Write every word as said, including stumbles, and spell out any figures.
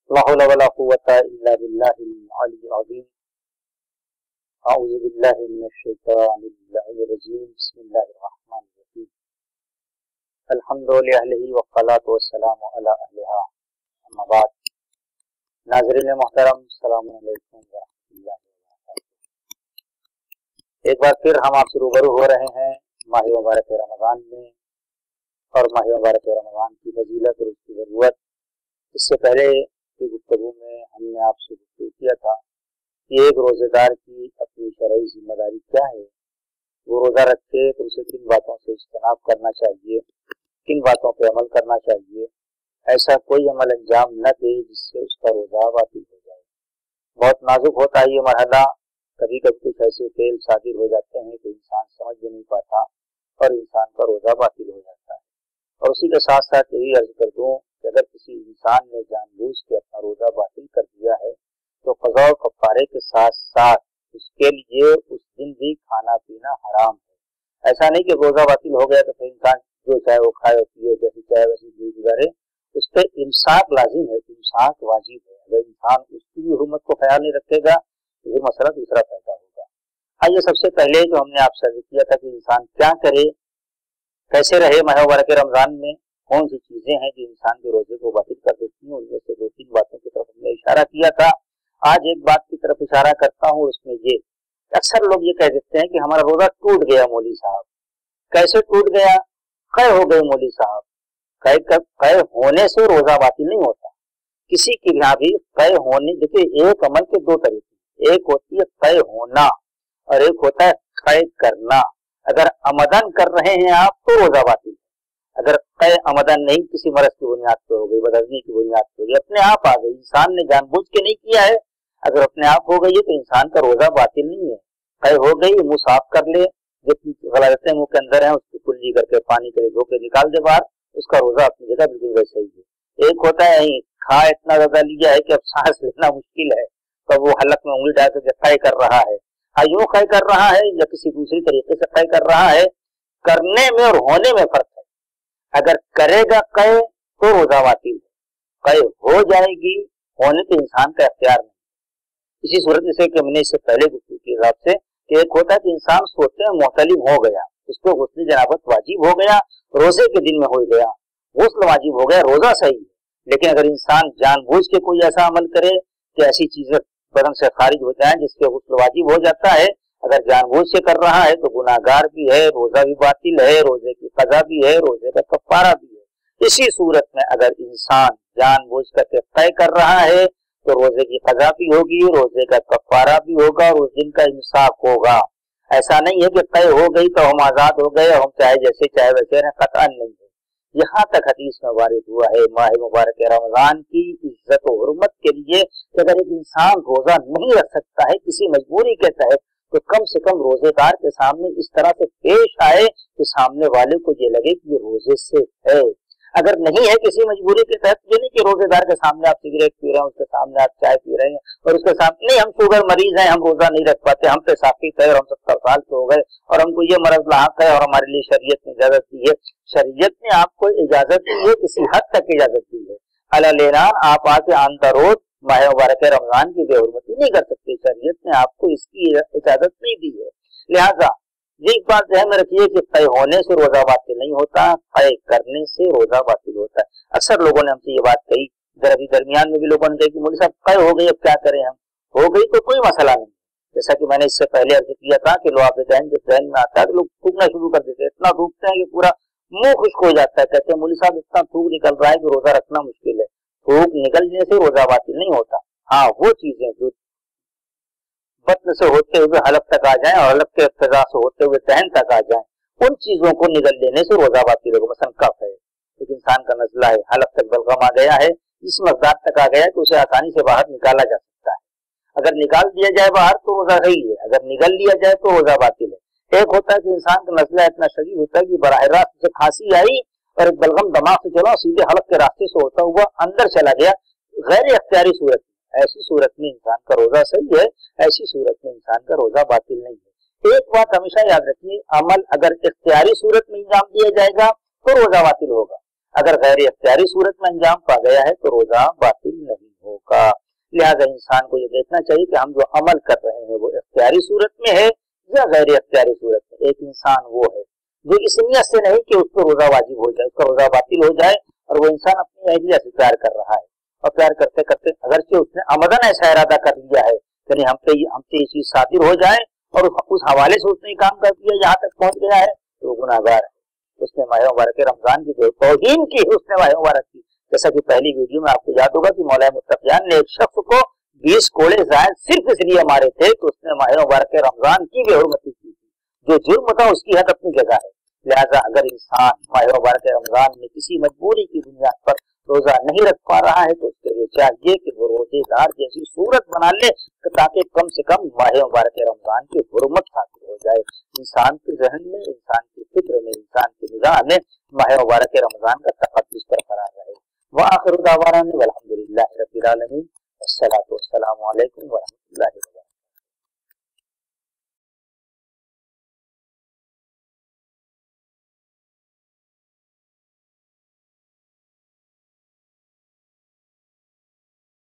لا حول ولا قوة إلا بالله العلي العظيم. أعوذ بالله من الشيطان اللعين الرجيم. بسم الله الرحمن الرحيم. الحمد لله والصلاة والسلام على أهلها. أما بعد. ناظرین محترم، السلام علیکم ورحمۃ اللہ وبرکاتہ. ایک بار پھر ہم آپ سے روبرو ہو رہے ہیں ماہ مبارک رمضان میں، اور ماہ مبارک رمضان کی فضیلت اور اس کی ضرورت. اس سے پہلے کی گفتگو میں ہم نے آپ سے گفتگو کیا تھا کہ ایک روزے دار کی اپنی شرعی ذمہ داری کیا ہے. وہ روزہ رکھے تو اسے کن باتوں سے اجتناب کرنا چاہیے، کن باتوں پہ عمل کرنا چاہیے. ایسا کوئی عمل انجام نہ دے جس سے اس کا روزہ باطل ہو جائے. بہت نازک ہوتا ہے یہ مرحلہ. کبھی کبھی کچھ ایسے فعل صادر ہو جاتے ہیں کہ انسان سمجھ بھی نہیں پاتا اور انسان کا روزہ باطل ہو جاتا ہے. اور اسی کے ساتھ ساتھ یہی عرض کر دوں کہ اگر کسی انسان نے جان بوجھ کے اپنا روزہ باطل کر دیا ہے تو قضاء و کفارے کے ساتھ ساتھ اس کے لیے اس دن بھی کھانا پینا حرام ہے. ایسا نہیں کہ روزہ باطل ہو گیا تو پھر انسان جو چاہے وہ کھائے پیے، جیسے چاہے ویسے جی گزارے. اس پہ امساک لازم ہے، امساک واجب ہے. اگر انسان اس کی بھی حرمت کو خیال نہیں رکھے گا تو یہ مسئلہ دوسرا پیدا ہوگا. آئیے سب سے پہلے جو ہم نے آپ سے ذکر کیا تھا کہ انسان کیا کرے، کیسے رہے ماہ مبارک رمضان میں، کون سی چیزیں ہیں جو انسان کے روزے کو باطل کر دیتی ہیں. ان میں سے دو تین باتوں کی طرف ہم نے اشارہ کیا تھا. آج ایک بات کی طرف اشارہ کرتا ہوں. اس میں یہ اکثر لوگ یہ کہہ دیتے ہیں کہ ہمارا روزہ ٹوٹ گیا مولوی صاحب. کیسے ٹوٹ گیا؟ قے ہو گئے مولوی صاحب. قے ہونے سے روزہ باطل نہیں ہوتا. کسی کی بھی قے ہونے، دیکھیے ایک عمل کے دو طریقے، ایک ہوتی ہے قے ہونا اور ایک ہوتا ہے قے کرنا. اگر عمدن کر رہے ہیں آپ تو روزہ باطل ہے. اگر قے عمدن نہیں، کسی مرض کی بنیاد پہ ہو گئی، بدہضمی کی بنیاد پہ ہو گئی، اپنے آپ آ گئی، انسان نے جان بوجھ کے نہیں کیا ہے، اگر اپنے آپ ہو گئی ہے تو انسان کا روزہ باطل نہیں ہے. قے ہو گئی، منہ صاف کر لے، جتنی غلطیں منہ کے اندر ہیں اس کی کلی کر کے پانی کرے دھو کے نکال دے باہر، اس کا روزہ اپنی جگہ بالکل ویسے ہی ہے. ایک ہوتا ہے کھا اتنا زیادہ لیا ہے کہ اب سانس لینا مشکل ہے، تو وہ حلق میں انگلی ڈال کے قے کر رہا ہے. یوں قے کر رہا ہے یا کسی دوسری طریقے سے قے کر رہا ہے. کرنے میں اور ہونے میں فرق ہے. اگر کرے گا قے تو روزہ باطل ہے، قے ہو جائے گی، ہونے تو انسان کا اختیار نہیں. اسی صورت جیسے کہ ہم نے اس سے پہلے گفتگو کے حساب سے کہ ایک ہوتا ہے کہ انسان سوتے میں محتلم ہو گیا، اس کو غسل جنابت واجب ہو گیا، روزے کے دن میں ہو گیا، غسل واجب ہو گیا، روزہ صحیح ہے. لیکن اگر انسان جان بوجھ کے کوئی ایسا عمل کرے کہ ایسی چیزیں بدن سے خارج ہو جائیں جس سے غسل واجب ہو جاتا ہے، اگر جان بوجھ سے کر رہا ہے تو گناہگار بھی ہے، روزہ بھی باطل ہے، روزے کی قضا بھی ہے، روزے کا کفارہ بھی ہے. اسی صورت میں اگر انسان جان بوجھ کر کے قے کر رہا ہے تو روزے کی قضا بھی ہوگی، روزے کا کفارہ بھی ہوگا اور اس دن کا امساک ہوگا. ایسا نہیں ہے کہ قے ہو گئی تو ہم آزاد ہو گئے، ہم چاہے جیسے چاہے ویسے رہیں، قطعا نہیں ہے. یہاں تک حدیث میں وارد ہوا ہے ماہ مبارک رمضان کی عزت و حرمت کے لیے کہ اگر ایک انسان روزہ نہیں رکھ سکتا ہے کسی مجبوری کے تحت تو کم سے کم روزے دار کے سامنے اس طرح سے پیش آئے کہ سامنے والے کو یہ لگے کہ یہ روزے سے ہے. اگر نہیں ہے کسی مجبوری کے تحت، یہ نہیں کہ روزے دار کے سامنے آپ سگریٹ پی رہے ہیں، اس کے سامنے آپ چائے پی رہے ہیں اور اس کے سامنے نہیں ہم شوگر مریض ہیں، ہم روزہ نہیں رکھ پاتے، ہم پہ ساقط ہے اور ہم ستر سال کے ہو گئے اور ہم کو یہ مرض لاحق ہے اور ہمارے لیے شریعت نے اجازت دی ہے. شریعت نے آپ کو اجازت دی ہے، کسی حد تک اجازت دی ہے. الالعلان آپ آ کے آن روز ماہ مبارک رمضان کی بے حرمتی نہیں کر سکتے. شریعت نے آپ کو اس کی اجازت نہیں دی ہے. لہذا یہ بات ذہن میں رکھیے کہ قے ہونے سے روزہ باطل نہیں ہوتا، قے کرنے سے روزہ باطل ہوتا ہے. اکثر لوگوں نے ہم سے یہ بات کہی، ابھی درمیان میں بھی لوگوں نے کہا کہ مولوی صاحب قے ہو گئی اب کیا کریں، ہم ہو گئی تو کوئی مسئلہ نہیں. جیسا کہ میں نے اس سے پہلے عرض کیا تھا کہ لوگ آپ ذہن جب ذہن میں آتا ہے تو لوگ تھوکنا شروع کر دیتے ہیں، اتنا تھوکتے ہیں کہ پورا منہ خشک ہو جاتا ہے. کہتے ہیں مولوی صاحب اتنا تھوک نکل رہا ہے کہ روزہ رکھنا مشکل ہے. تھوک نکلنے سے روزہ باطل نہیں ہوتا. ہاں وہ چیزیں جو بطن سے ہوتے ہوئے حلق تک آ جائیں اور حلق کے ابتدا سے ہوتے ہوئے ذہن تک آ جائیں، ان چیزوں کو نگل لینے سے روزہ باطل ہوگا. مثلا کف ہے، ایک انسان کا نزلہ ہے، حلق تک بلغم آ گیا ہے، اس مقدار تک آ گیا ہے کہ اسے آسانی سے باہر نکالا جا سکتا ہے. اگر نکال دیا جائے باہر تو روزہ صحیح ہے، اگر نگل لیا جائے تو روزہ باطل ہے. ایک ہوتا ہے کہ انسان کا نزلہ اتنا شدید ہوتا ہے کہ براہ راست سے کھانسی آئی اور ایک بلغم دماغ سے چلا سیدھے حلق کے راستے سے ہوتا ہوا اندر چلا گیا، غیر اختیاری صورت. ایسی صورت میں انسان کا روزہ صحیح ہے، ایسی صورت میں انسان کا روزہ باطل نہیں ہے. ایک بات ہمیشہ یاد رکھیے، عمل اگر اختیاری صورت میں انجام دیا جائے گا تو روزہ باطل ہوگا، اگر غیر اختیاری صورت میں انجام پا گیا ہے تو روزہ باطل نہیں ہوگا. का। लिहाजा इंसान को ये देखना चाहिए कि हम जो अमल कर रहे हैं वो इख्तियारी सूरत में है या गैर इख्तियारी सूरत में। एक इंसान वो है जो इस नियत से नहीं कि उस पर रोजा वाजिब हो जाए, उसका रोजा बातिल हो जाए, और वो इंसान अपनी अहलिया से प्यार कर रहा है, और प्यार करते करते अगरचे उसने अमदन ऐसा इरादा कर लिया है कि हम पे हमसे ये चीज सादिर हो जाए, और उस हवाले से उसने काम कर दिया, यहाँ तक पहुंच गया है, तो गुनाहगार है। उसने माह मुबारक रमजान की जो तौहीन की उसने माह मुबारक की। जैसा कि पहली वीडियो में आपको याद होगा कि मौला मुत्तकियान ने एक शख्स को बीस कोड़े जायद सिर्फ इसलिए मारे थे कि उसने माह मुबारक रमजान की बेहुरमती की थी। जो जुर्म था उसकी हद अपनी जगह है। लिहाजा अगर इंसान माह मुबारक रमजान में किसी मजबूरी की बुनियाद पर रोजा नहीं रख पा रहा है तो उसके लिए चाहिए कि वो रोजेदार जैसी सूरत बना ले ताकि कम से कम माह मुबारक रमजान की हुर्मत हासिल हो जाए। इंसान के ज़हन में, इंसान की फिक्र में, इंसान की निगाह में माह मुबारक रमजान का तक़द्दुस बरकरार रहे। व आखिर दावाना अल्हम्दुलिल्लाहि रब्बिल आलमीन। अस्सलातु वस्सलामु अलैकुम व